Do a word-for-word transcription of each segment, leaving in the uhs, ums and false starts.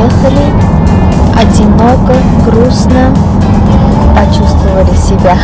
приехали, одиноко, грустно почувствовали себя.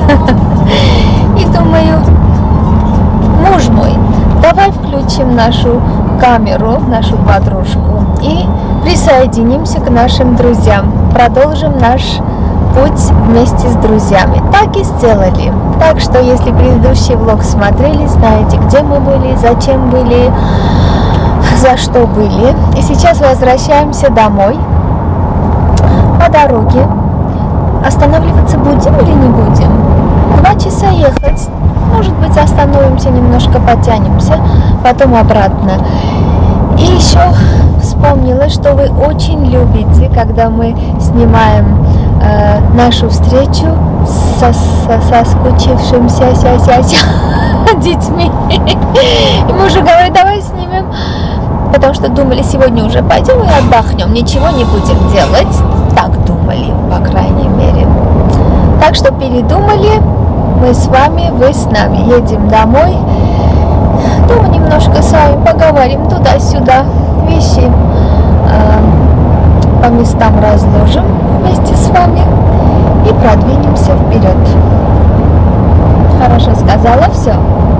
И думаю, муж мой, давай включим нашу камеру, нашу подружку и присоединимся к нашим друзьям. Продолжим наш путь вместе с друзьями. Так и сделали. Так что, если предыдущий влог смотрели, знаете, где мы были, зачем были, за что были. И сейчас возвращаемся домой. По дороге. Останавливаться будем или не будем? Два часа ехать. Может быть, остановимся, немножко потянемся, потом обратно. И еще вспомнила, что вы очень любите, когда мы снимаем э, нашу встречу со, со, со скучившимся ся, ся, ся, детьми. И мы уже говорим, давай снимем, потому что думали, сегодня уже пойдем и отдохнем, ничего не будем делать. Так думали, по крайней мере. Так что передумали. Мы с вами, вы с нами. Едем домой. Дома немножко с вами поговорим туда-сюда. Вещи э, по местам разложим вместе с вами и продвинемся вперед. Хорошо сказала все?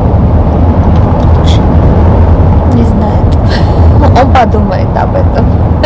Не знаю. Он подумает об этом.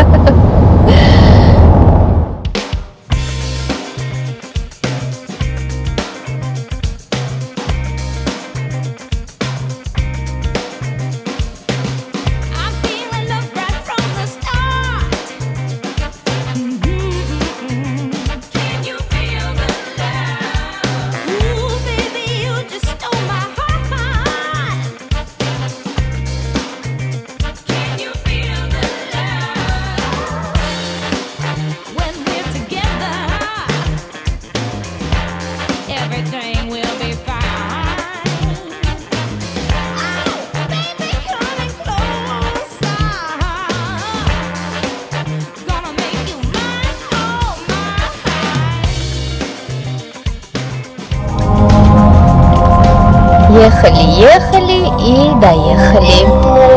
Ехали, ехали и доехали.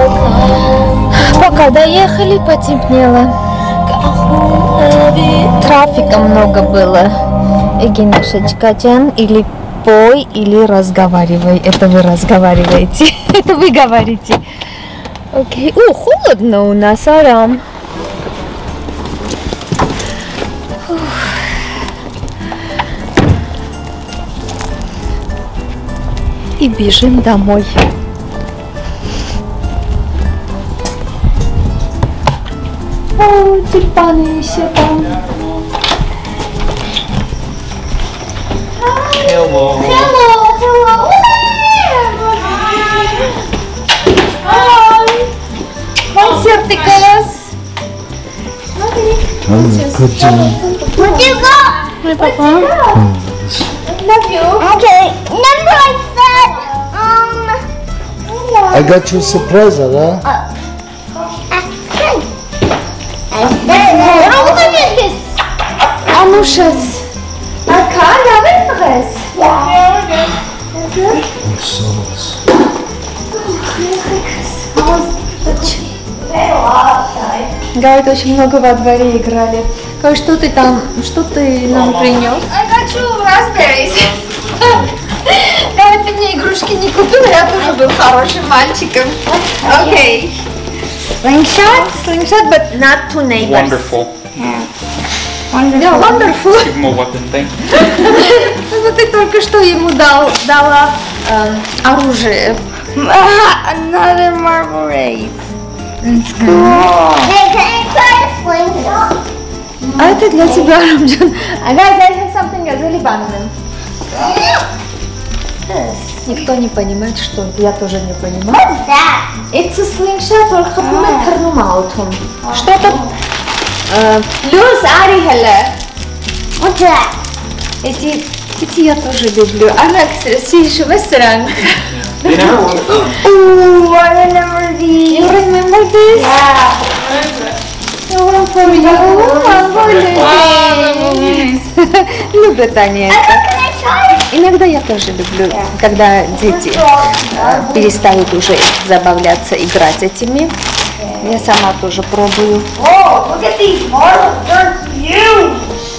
Пока доехали, потемнело. Трафика много было. Эгинашечка Джан, или пой, или разговаривай. Это вы разговариваете. Это вы говорите. Окей. О, холодно у нас, Арам. И бежим домой. О, тюльпаны еще там. Hello. Hello, hello. Hi. Концертикалас. Where do you go? My papa. Love you. Okay. Remember I said, um, I got you a surprise, да? А ну сейчас. Ака, я выпресс. Говорит, очень много во дворе играли. Как, что ты там, что ты нам принес? I got you raspberries. Говорит, ты мне игрушки не купила, я тоже был хорошим мальчиком. Окей. Slingshot? Slingshot, but not to neighbors. Wonderful. Yeah, wonderful. Give him a weapon thing. Ну ты только что ему дал, дала э, оружие. Another marble race. It's cool. Hey, can I try a slingshot? А это для тебя, Рамджан. А guys, I have something really banana. Никто не понимает, что это. Я тоже не понимаю. What's that? It's a slingshot or хапумет карнумаутум. Что-то... Плюс Ари Хеле. What's that? Эти... Эти я тоже люблю. Она, кстати, весранг. They never want to. Ooh, I remember these. You remember this? Yeah. Любят они это. Can I try it? Иногда я тоже люблю, когда дети э, перестают уже забавляться, играть этими. Я сама тоже пробую. Oh, look at these marbles. They're huge.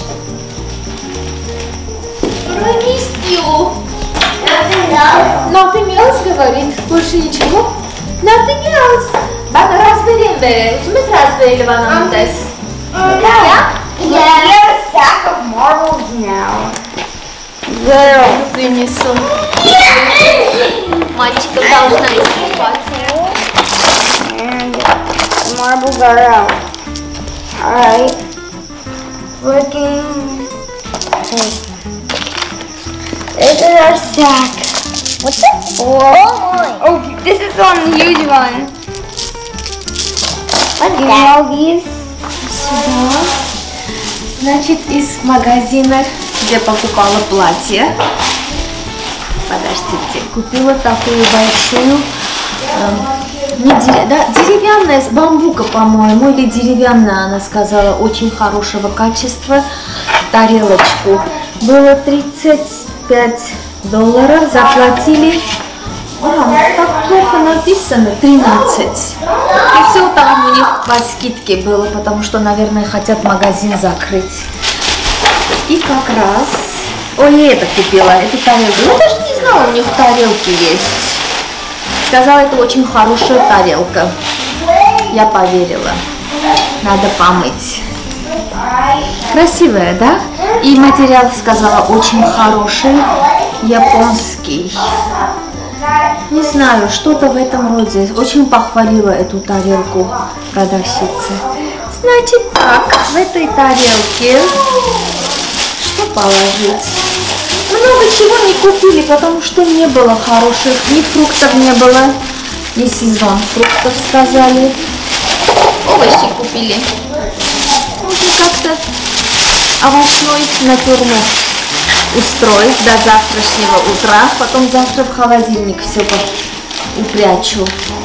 Nothing else? Nothing else говорит. Больше ничего? Nothing else. Bak raspberry verelim. Üçümüz raspberry banana test. No. Yeah? We have a sack of marbles now. Girl. Принесу. Мальчиков должна искупать. And the marbles are out. Alright. Looking. This is our sack. What's that for? Oh, this is one huge one. What's that? All these. Сюда. Значит, из магазина, где покупала платье. Подождите. Купила такую большую, э, не дере- да, деревянная, с бамбука, по-моему, или деревянная, она сказала, очень хорошего качества, тарелочку. Было тридцать пять долларов, заплатили. А, так плохо написано, тринадцать. И все там у них по скидке было, потому что, наверное, хотят магазин закрыть. И как раз... Ой, я это купила, эту тарелку. Я даже не знала, у них тарелки есть. Сказала, это очень хорошая тарелка. Я поверила. Надо помыть. Красивая, да? И материал, сказала, очень хороший, японский. Не знаю, что-то в этом роде. Очень похвалила эту тарелку продавщица. Значит так, в этой тарелке что положить? Много чего не купили, потому что не было хороших, ни фруктов не было, ни сезон фруктов, сказали. Овощи купили. Можно как-то овощной натюрморт устроить до завтрашнего утра, потом завтра в холодильник все упрячу.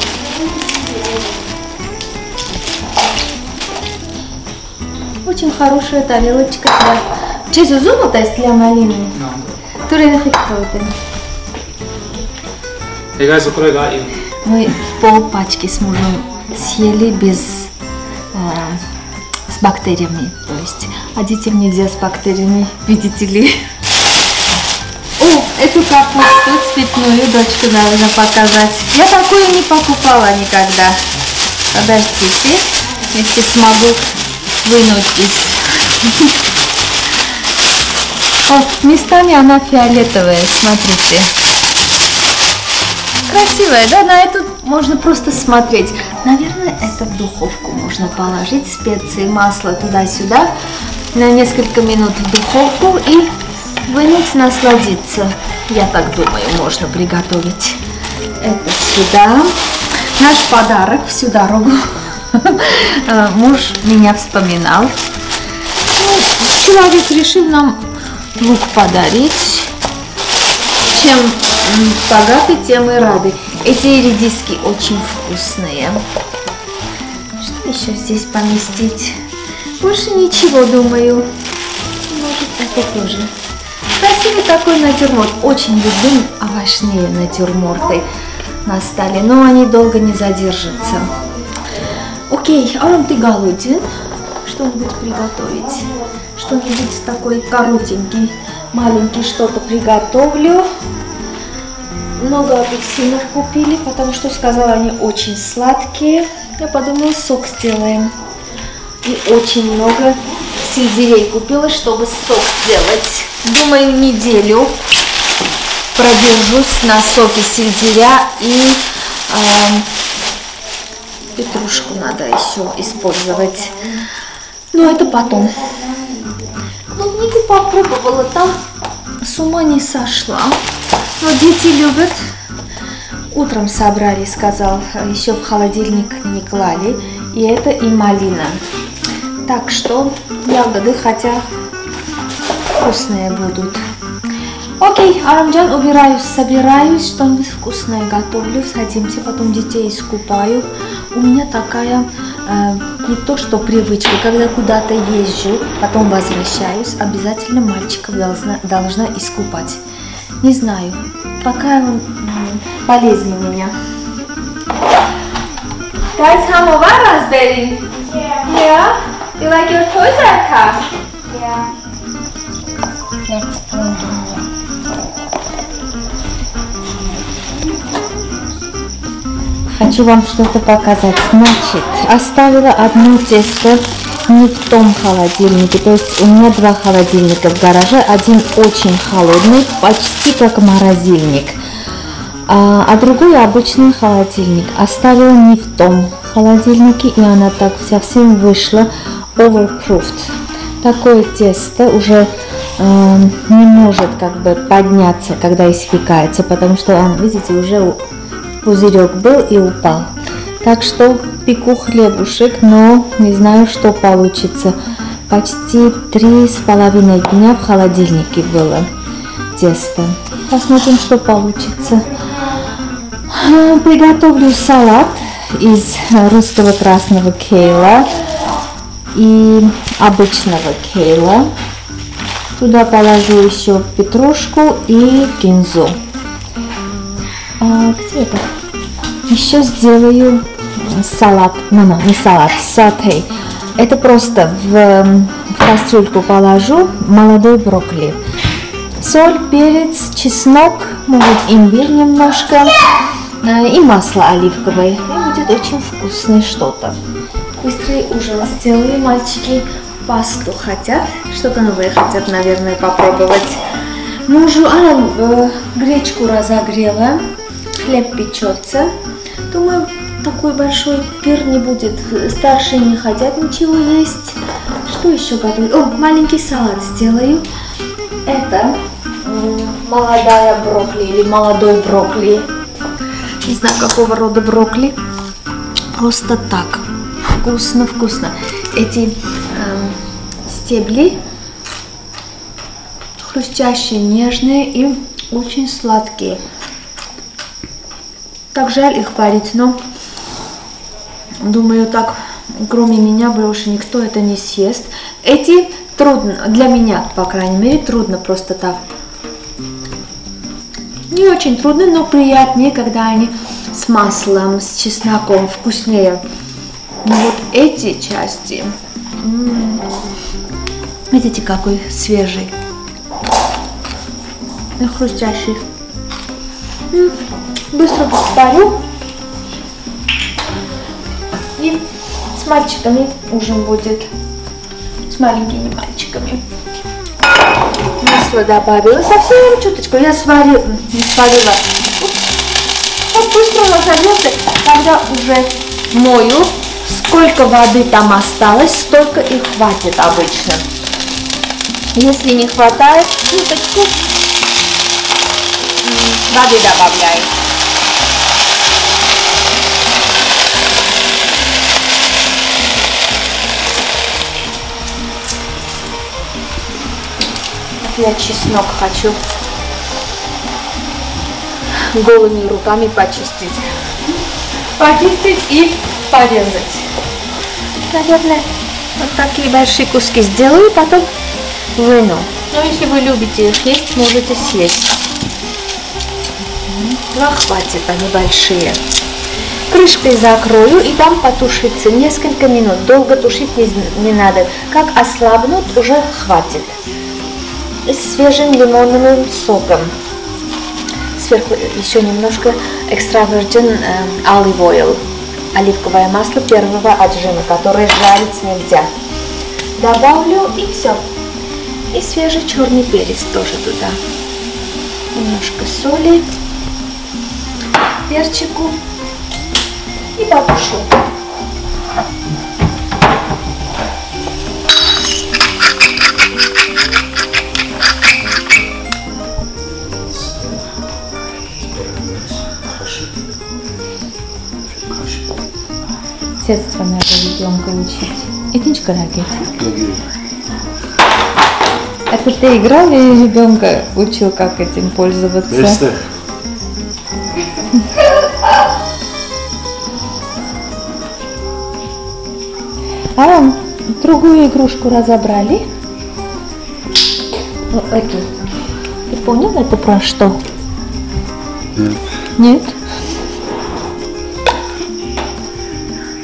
Очень хорошая тарелочка для... Ce zuzumul tăi для малины? No. Tu le нахикаете. Hey guys, look what I got you. Мы пол пачки с мужем съели без... Э, с бактериями, то есть. А детям нельзя с бактериями, видите ли. О, эту капусту цветную дочку должна показать. Я такую не покупала никогда. Подождите, если смогу вынуть из... Вот, местами она фиолетовая, смотрите. Красивая, да? На эту можно просто смотреть. Наверное, это в духовку можно положить. Специи, масло туда-сюда. На несколько минут в духовку и вынуть, насладиться. Я так думаю, можно приготовить. Это сюда. Наш подарок всю дорогу. Муж меня вспоминал. Человек решил нам лук подарить. Чем богаты, тем и рады. Эти редиски очень вкусные. Что еще здесь поместить? Больше ничего, думаю. Может, это тоже. Красивый такой натюрморт. Очень люблю овощные натюрморты на столе, но они долго не задержатся. Окей, Арам, ты голоден? Что-нибудь приготовить? Что-нибудь такой коротенький, маленький что-то приготовлю. Много апельсинов купили, потому что сказала, они очень сладкие. Я подумала, сок сделаем. И очень много сельдерей купила, чтобы сок сделать. Думаю, неделю продержусь на соке сельдеря и э, петрушку надо еще использовать. Но это потом. Клубнику попробовала, там с ума не сошла. Но дети любят. Утром собрали, сказал, еще в холодильник не клали. И это и малина. Так что ягоды, хотя вкусные будут. Окей, Арамджан, убираюсь, собираюсь, что-нибудь вкусное готовлю. Садимся, потом детей искупаю. У меня такая, э, не то что привычка, когда куда-то езжу, потом возвращаюсь, обязательно мальчиков должна, должна искупать. Не знаю, пока он э, болезнь у меня. Guys, Hamova raspberry. Yeah. Yeah. You like your toys, Erka? Yeah. Let's go. Хочу вам что-то показать. Значит, оставила одно тесто не в том холодильнике. То есть у меня два холодильника в гараже. Один очень холодный, почти как морозильник. А, а другой обычный холодильник. Оставила не в том холодильнике, и она так совсем вышла overproofed. Такое тесто уже э, не может как бы подняться, когда испекается, потому что он, видите, уже пузырек был и упал. Так что пеку хлебушек, но не знаю, что получится. Почти три с половиной дня в холодильнике было тесто. Посмотрим, что получится. Приготовлю салат из русского красного кейла и обычного кейла. Туда положу еще петрушку и кинзу. А, где это? Еще сделаю салат, ну, ну, не салат, сатей. Это просто в, в кастрюльку положу молодой брокколи. Соль, перец, чеснок, может имбирь немножко и масло оливковое. И будет очень вкусное что-то. Быстрый ужин сделаю, мальчики пасту хотят, что-то новое хотят, наверное, попробовать. Мужу она э, гречку разогрела, хлеб печется. Думаю, такой большой пир не будет. Старшие не хотят ничего есть. Что еще готовить? О, маленький салат сделаю. Это э, молодая брокколи или молодой брокколи. Не знаю, какого рода брокколи. Просто так. Вкусно, вкусно. Эти э, стебли хрустящие, нежные и очень сладкие. Так жаль их варить, но думаю, так, кроме меня больше никто это не съест. Эти трудно, для меня, по крайней мере, трудно просто так. Не очень трудно, но приятнее, когда они с маслом, с чесноком, вкуснее. Но вот эти части, м-м, видите, какой свежий и хрустящий. М-м, быстро поварю. И с мальчиками ужин будет, с маленькими мальчиками. Масло добавила совсем чуточку. Я сварила, не сварила. Вот быстро разогреется, когда уже мою. Сколько воды там осталось, столько и хватит обычно. Если не хватает, чуточку воды добавляю. Я чеснок хочу голыми руками почистить. Почистить и порезать. Наверное, вот такие большие куски сделаю, потом выну. Но если вы любите их есть, можете съесть. Два хватит, они большие. Крышкой закрою и дам потушиться несколько минут. Долго тушить не, не надо. Как ослабнут, уже хватит. С свежим лимонным соком. Сверху еще немножко extra virgin olive oil. Оливковое масло первого отжима, которое жарить нельзя. Добавлю и все. И свежий черный перец тоже туда. Немножко соли, перчику и потушу. С детства надо ребенка учить. Этничка ракете. Это ты играл или ребенка учил, как этим пользоваться? Быстро. А другую игрушку разобрали? Вот эту. Ты понял, это про что? Нет. Нет?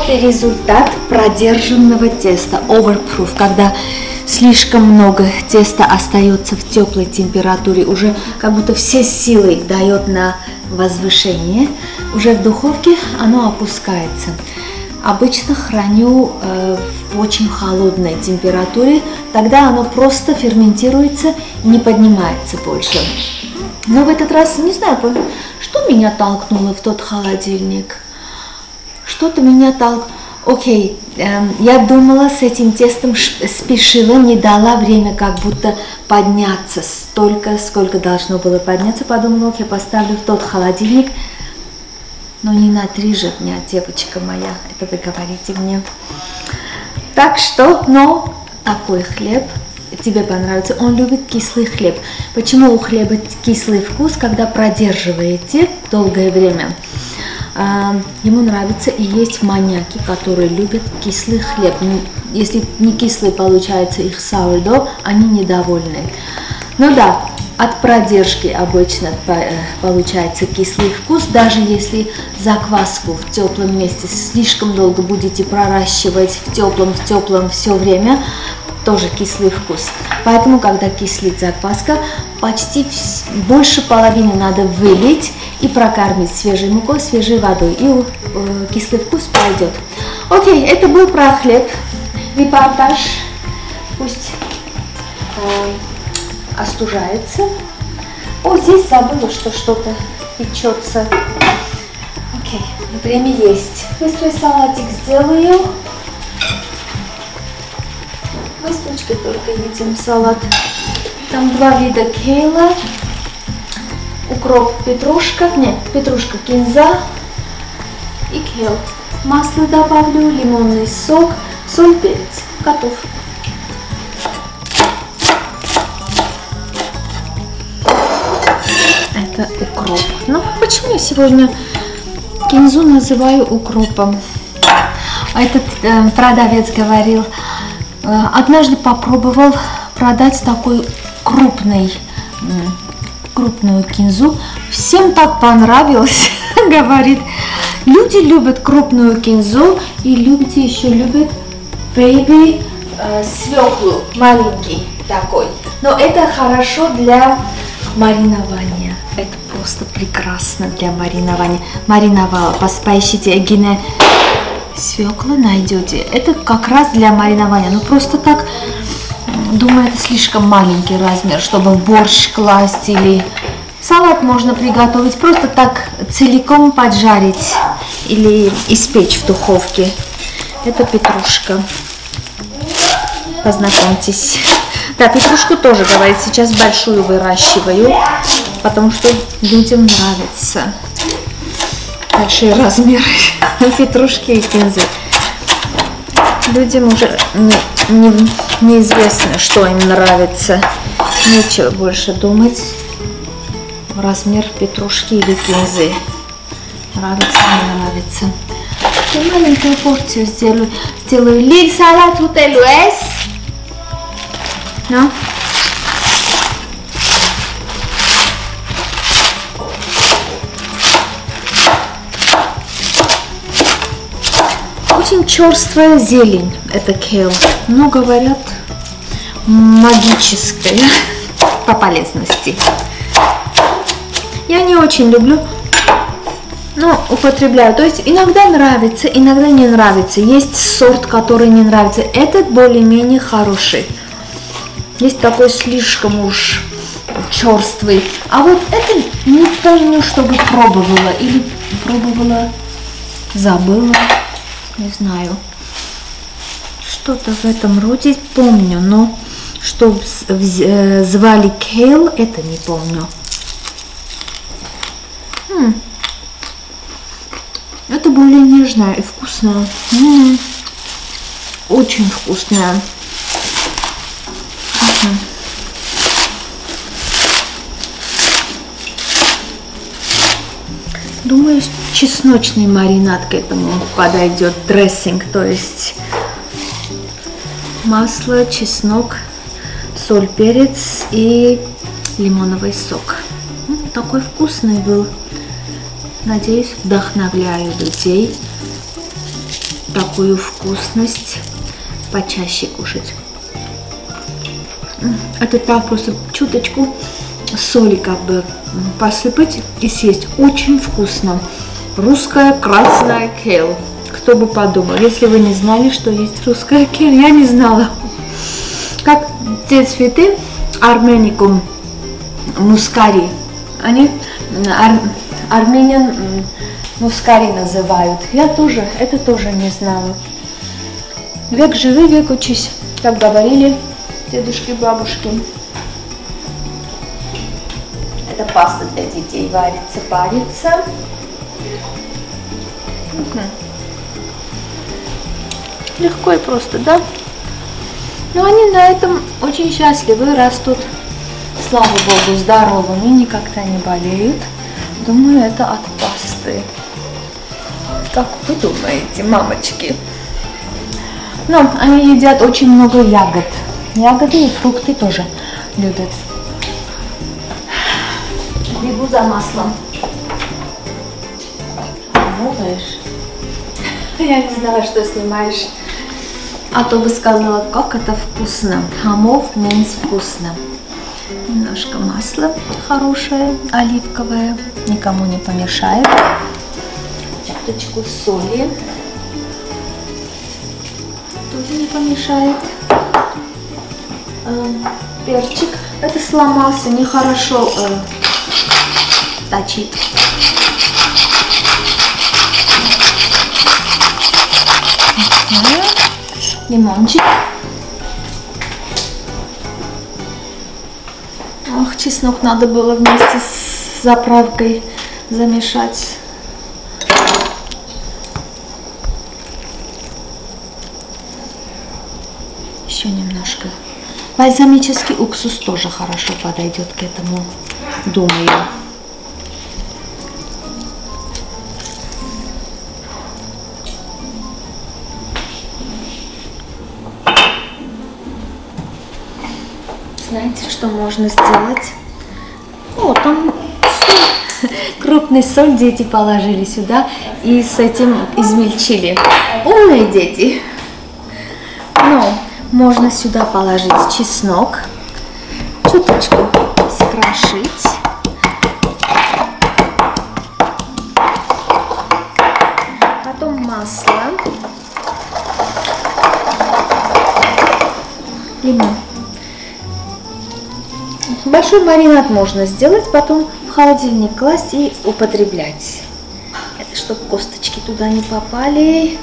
Вот и результат продержанного теста, overproof, когда слишком много теста остается в теплой температуре, уже как будто все силы дает на возвышение, уже в духовке оно опускается. Обычно храню э, в очень холодной температуре, тогда оно просто ферментируется и не поднимается больше. Но в этот раз, не знаю, что меня толкнуло в тот холодильник. Что-то меня толкнуло. Окей, э, я думала, с этим тестом спешила, не дала время как будто подняться столько, сколько должно было подняться. Подумала, окей, поставлю в тот холодильник. Но не на три же дня, девочка моя, это вы говорите мне. Так что, но такой хлеб тебе понравится. Он любит кислый хлеб. Почему у хлеба кислый вкус, когда продерживаете долгое время? А, ему нравится и есть маньяки, которые любят кислый хлеб. Если не кислый получается их sourdough, они недовольны. Ну да. От продержки обычно получается кислый вкус, даже если закваску в теплом месте слишком долго будете проращивать в теплом, в теплом все время, тоже кислый вкус. Поэтому, когда кислит закваска, почти больше половины надо вылить и прокормить свежей мукой, свежей водой, и э, кислый вкус пойдет. Окей, это был про хлеб, репортаж, пусть... Э, остужается. О, здесь забыла, что что-то печется. Окей, время есть. Быстрый салатик сделаю. Мы с дочкой только едим салат. Там два вида кейла. Укроп, петрушка. Нет, петрушка, кинза и кейл. Масло добавлю, лимонный сок, соль, перец. Готов. Это укроп. Ну, почему я сегодня кинзу называю укропом? Этот э, продавец говорил, э, однажды попробовал продать такой крупный, э, крупную кинзу. Всем так понравилось, говорит. Люди любят крупную кинзу, и люди еще любят baby э, свеклу, маленький такой. Но это хорошо для маринования. Это просто прекрасно для маринования. Мариновала. Поищите Эгине свекла, найдете. Это как раз для маринования. Ну просто так, думаю, это слишком маленький размер, чтобы в борщ класть или салат можно приготовить. Просто так целиком поджарить или испечь в духовке. Это петрушка. Познакомьтесь. Да, петрушку тоже, говорит, сейчас большую выращиваю, потому что людям нравится большие размеры петрушки и кинзы. Людям уже не, не, неизвестно, что им нравится. Нечего больше думать. Размер петрушки или кинзы. Нравится, не нравится. Я маленькую порцию сделаю. Сделаю лиль салат утелуэс. No? Очень черствая зелень, это кейл, но говорят магическая по полезности. Я не очень люблю, но употребляю. То есть иногда нравится, иногда не нравится. Есть сорт, который не нравится. Этот более-менее хороший. Есть такой слишком уж черствый. А вот это не помню, чтобы пробовала. Или пробовала, забыла. Не знаю. Что-то в этом роде помню. Но что звали кейл, это не помню. М-м. Это более нежная и вкусная. М-м. Очень вкусная. Думаю, чесночный маринад к этому подойдет, дрессинг, то есть масло, чеснок, соль, перец и лимоновый сок. Такой вкусный был. Надеюсь, вдохновляю людей такую вкусность почаще кушать. Это так просто чуточку соли как бы посыпать и съесть. Очень вкусно. Русская красная кейл. Кто бы подумал, если вы не знали, что есть русская кейл, я не знала. Как те цветы арменикум мускари, они ар, армениан мускари называют. Я тоже, это тоже не знала. Век живи, век учись, так говорили дедушки, бабушки. Это паста для детей варится, парится. Угу. Легко и просто, да? Но они на этом очень счастливы, растут, слава богу, здоровыми, никогда не болеют. Думаю, это от пасты. Как вы думаете, мамочки? Но они едят очень много ягод. Ягоды и фрукты тоже любят. Бегу за маслом. Думаешь? Я не знала, что снимаешь. А то бы сказала, как это вкусно. Хамов means вкусно. Немножко масла хорошее, оливковое. Никому не помешает. Чуточку соли. Тоже не помешает. Э, перчик. Это сломался, нехорошо э, точит. Лимончик. Ох, чеснок надо было вместе с заправкой замешать. Еще немножко. Бальзамический уксус тоже хорошо подойдет к этому, думаю. Знаете, что можно сделать? О, там соль. Крупный соль дети положили сюда и с этим измельчили. Умные дети. Но можно сюда положить чеснок, чуточку скрошить. Потом масло. Лимон. Большой маринад можно сделать, потом в холодильник класть и употреблять. Это чтобы косточки туда не попали.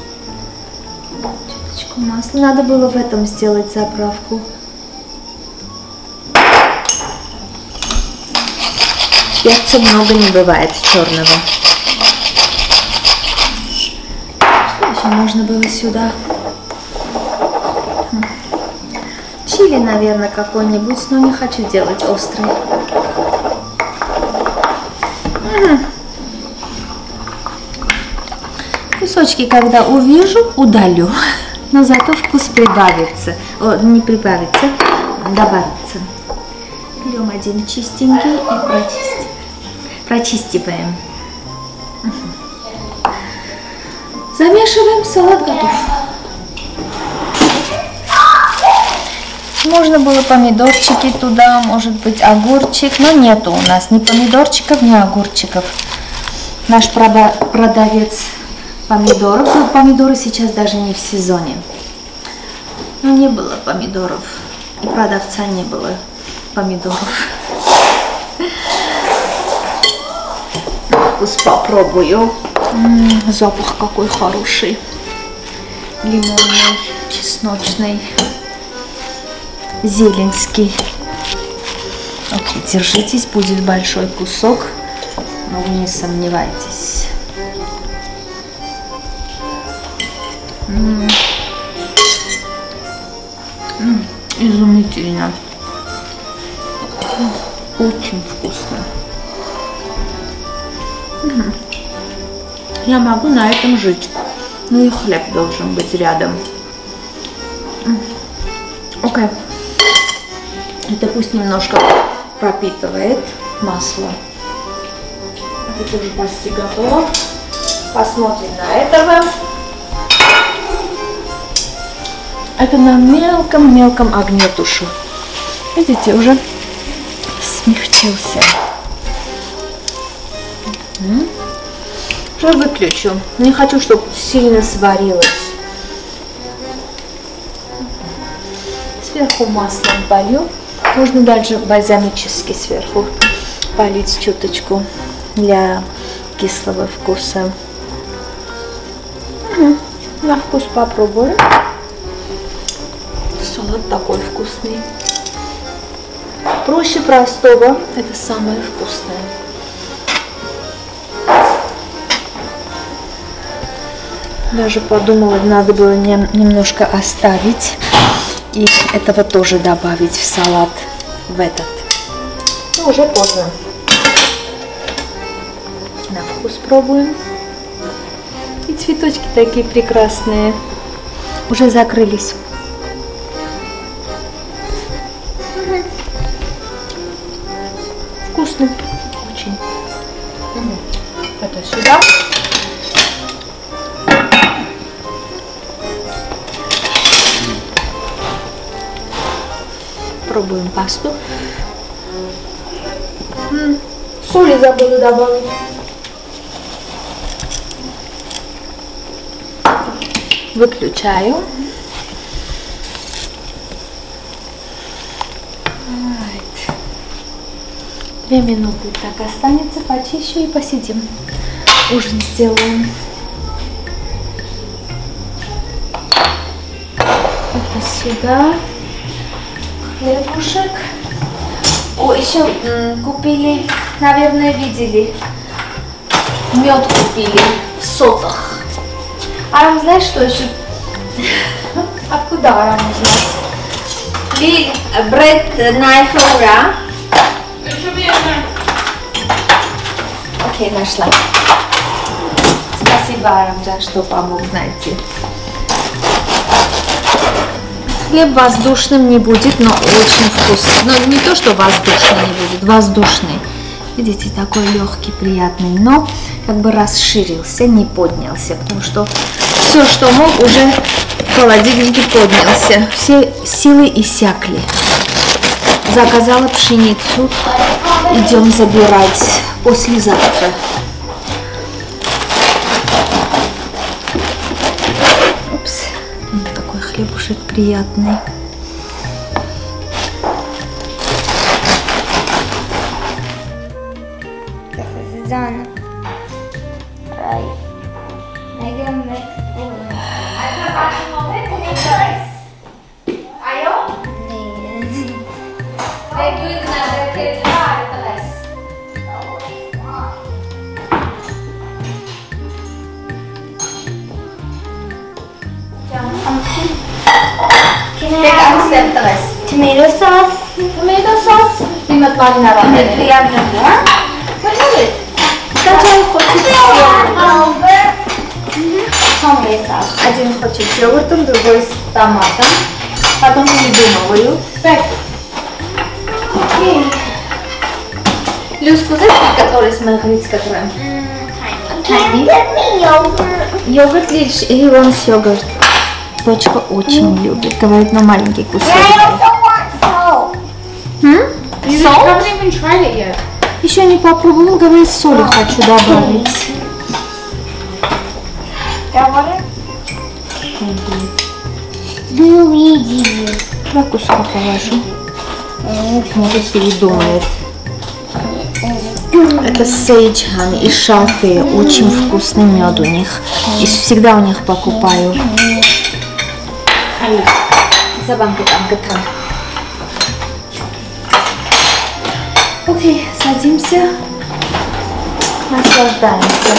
Чуточку масла. Надо было в этом сделать заправку. Перца много не бывает черного. Что еще можно было сюда? Чили, наверное, какой-нибудь, но не хочу делать острый. Угу. Кусочки, когда увижу, удалю. Но зато вкус прибавится. О, не прибавится, добавится. Берем один чистенький и прочистим. Прочистиваем. Угу. Замешиваем, салат готов. Можно было помидорчики туда, может быть огурчик, но нету у нас ни помидорчиков, ни огурчиков. Наш продавец помидоров, но помидоры сейчас даже не в сезоне. Но не было помидоров, у продавца не было помидоров. Вкус попробую. М-м, запах какой хороший. Лимонный, чесночный. Зеленский. Окей, держитесь, будет большой кусок, но вы не сомневайтесь. М-м. М-м, изумительно. Очень вкусно. М-м. Я могу на этом жить. Ну и хлеб должен быть рядом. Окей. Это пусть немножко пропитывает масло. Это тоже почти готово. Посмотрим на этого. Это на мелком-мелком огне тушу. Видите, уже смягчился. Уже выключу. Не хочу, чтобы сильно сварилось. Сверху маслом полью. Можно дальше бальзамически сверху полить чуточку для кислого вкуса. Угу. На вкус попробую. Салат такой вкусный. Проще простого. Это самое вкусное. Даже подумала, надо было не, немножко оставить и этого тоже добавить в салат, в этот. Ну, уже поздно. На вкус пробуем. И цветочки такие прекрасные. Уже закрылись. Вкусно. Очень. Это сюда. Пробуем пасту. М-м, соли забыла добавить. Выключаю. Right. Две минуты так останется, почищу и посидим. Ужин сделаем. Это сюда. Хлебушек. О, еще м, купили, наверное, видели. Мед купили в сотах. Арам, знаешь, что еще? Откуда Арам узнать? Ли, бред найфора. Окей, нашла. Спасибо, Арам, за что помог найти. Хлеб воздушным не будет, но очень вкусный. Но не то, что воздушный не будет, воздушный. Видите, такой легкий, приятный, но как бы расширился, не поднялся, потому что все, что мог, уже в холодильнике поднялся. Все силы иссякли. Заказала пшеницу, идем забирать послезавтра. Упс. Такой хлебушек приятный. This is done. Right. Make a mix. Tomato sauce. Tomato sauce. Примат маринованный. Приятно, да? Скачай, хочет Tomato sauce. Один хочет с йогуртом, другой с томатом. Потом придумываю. Окей. Люс, знаешь, который с маргаритской крем? Can you get me yogurt? Йогурт лишь, и он с йогурт. Дочка очень любит. Говорит, на маленький кусок. I also want salt. М? You Salt? haven't even tried it yet. Еще не попробовал, говорит, соли хочу добавить. Got water? Luigi. Два куска положу. Может, себе думает. Это сейдж хани из шалфея. Очень вкусный мед у них. И всегда у них покупаю. Забанка там готова. Окей, садимся. Наслаждаемся.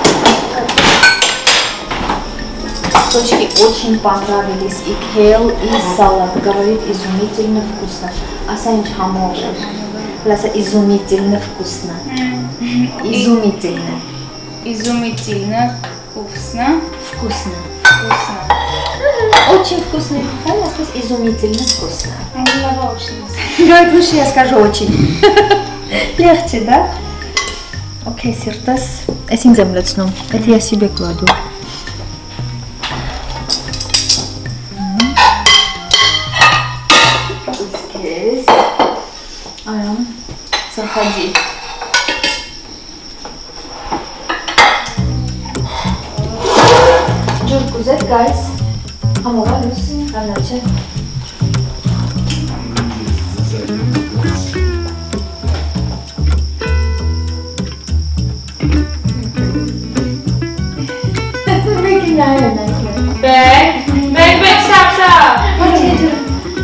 Дочке очень понравились и кейл, и салат. Говорит, изумительно вкусно. А Сайнч хамогер. Ласа изумительно вкусно. Изумительно. Изумительно. Вкусно. Вкусно. Вкусно. Очень вкусно. Правильно сказать? Изумительно вкусно. Голова очень. Говорит, лучше я скажу очень. Легче, да? Окей, сиртас. Этим землецну. Это я себе кладу. Заходи. Джурку, that guys. Амова, Люси, Анача. Making eye and eye. Back. Back, back, sharp, sharp. What do you do?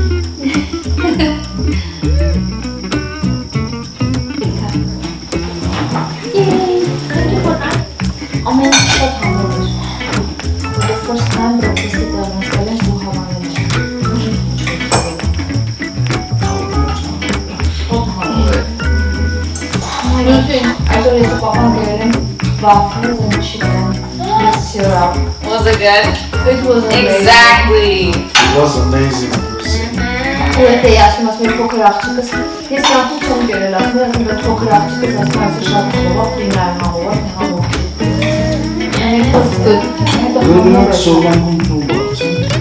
Yay! Thank you for that. Oh my God, the first time that we sit down and study, we have one Also, jetzt brauchen wir waffles and chicken with syrup. Was it good? It was amazing. Exactly. It was amazing. Uite, ia să mă spui pokăravčikas. Если я хочу делать, я буду pokăravčikas, я знаю, что я буду принимать мало, не мало. And it was good. Это Good luck, хорошо. soğan kumru var.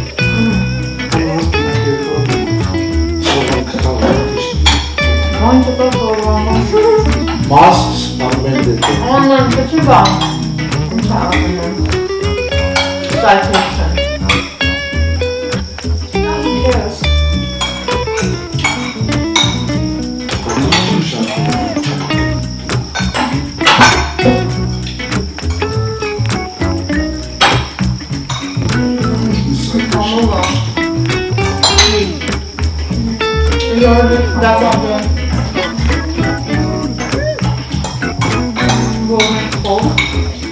Soğan kakalar işte. Он такой хороший. Masks var bende. Она спасибо. Salvation. Cheers. Мало. Я уже готова. Волны пол.